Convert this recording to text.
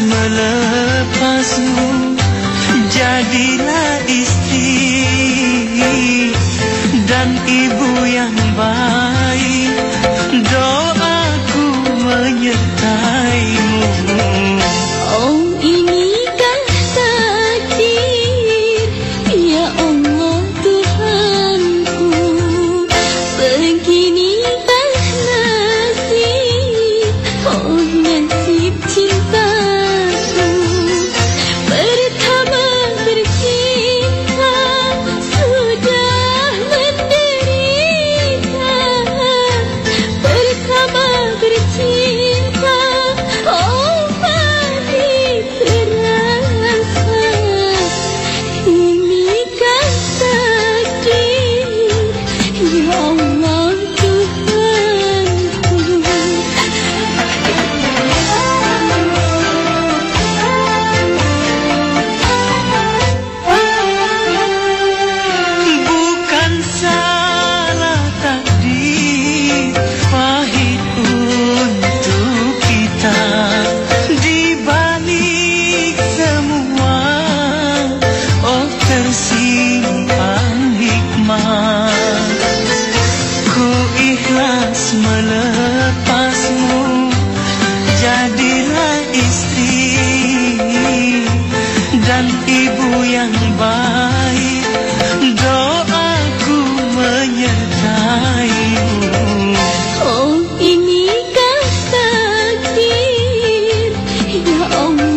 melepasmu, jadilah istri dan ibu yang baik. Doaku menyertaimu. Oh, inikah takdir, ya Allah Tuhanku. Beginikah nasib, oh nasib cintaku. Pertama bercinta, sudah menderita. Pertama bercinta, oh pasti terasa. Inikah takdir, ya Allah Tuhanku. Bukan salah takdir, pahit untuk kita. Di balik semua, oh tersimpan hikmah. Ku ikhlas melepasmu, jadilah istri dan ibu yang baik. Doaku menyertaimu. Oh, inikah takdir, ya Allah